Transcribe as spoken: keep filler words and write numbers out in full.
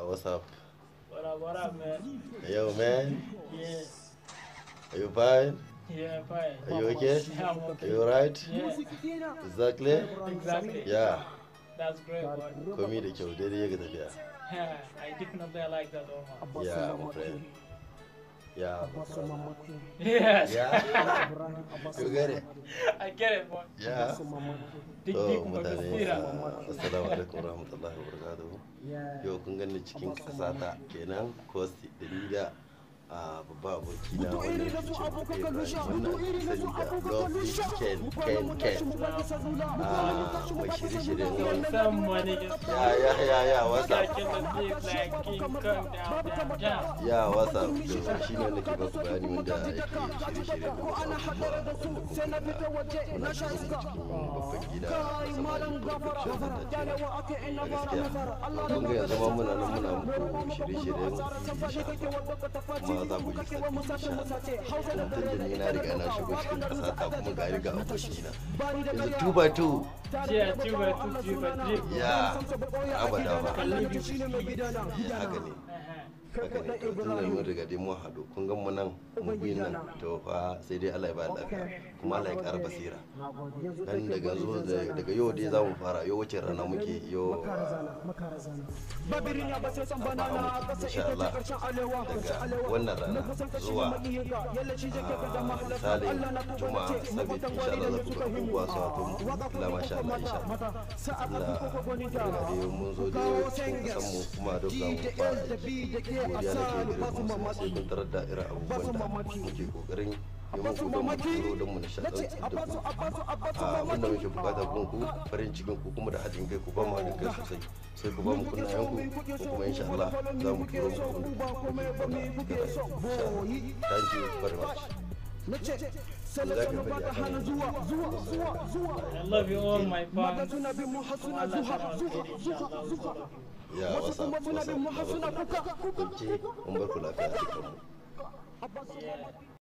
what's up? What up, what up, man? Yo, man. Yeah. Are you fine? Yeah, fine. Are you okay? Yeah, I'm okay. Are you alright? Yeah. Exactly? Exactly. Yeah. That's great, boy. Komi da kyau daidai ya ga tafiya. Yeah, I definitely like that, Omar. Yeah, my friend. Yeah. Yes. Yeah. You get it? I get it, boy. Yeah. Dig To deep, mutane, Magasira. uh, assalamu alaikum warahmatullahi wabarakatuh. Yau kun gani cikin kasata kenan ko da ni da babba abokina wanda yake ce Ibrahim wannan sani da Lovely Ken Ken Ken mai shirye-shiryen wani. Some money is Ya ya ya ya wasa. like King Kong down, down, down. Ya wasa to shi ne nake ba ku bayani wanda yake shirye-shiryen da wasu abubuwa wanda kuma muna shirin cikin babban gida musamman production da ta a gaskiya. Kun ga yanzu ma muna nan muna muku shirye-shiryen kuma za ku ji sabbi insha Allah. Tun da ni na riga na shigo cikin ƙasa ta kuma ga riga abokina. Yanzu two by two. Yeah, two by two, three by three. Ya abada ba. Can leave you. Ya haka ne. Haka ne to tun da mun riga dai mun haɗu kun gan mu nan mun bi nan to fa sai dai Allah ya ba lafiya kuma Allah ya ƙara basira. Dan daga zo daga yau dai za mu fara yau wace rana muke yau insha Allah daga wannan rana zuwa misalin juma'a sabit insha Allah za ku ga abubuwa su wato la masha Allah insha Allah Allah mun zo da cikin kasan mu kuma da za mu fara godiya nake gare ku sai kun tarar da irin abubuwan da muke kokarin yi muku don mu turo don mu nishaɗantar da ku abinda muke bukata gun ku farin cikin ku kuma da haɗin kai ku ba mu haɗin kai sosai sai ku ba mu kunnayen ku ko kuma insha Allah za mu turo muku abin da kuke bukata insha Allah. Thank you very much. I love you all, my fans. Ya wasa wasa. Okay, mun bar ku lafiya a cikin mu. Yeah.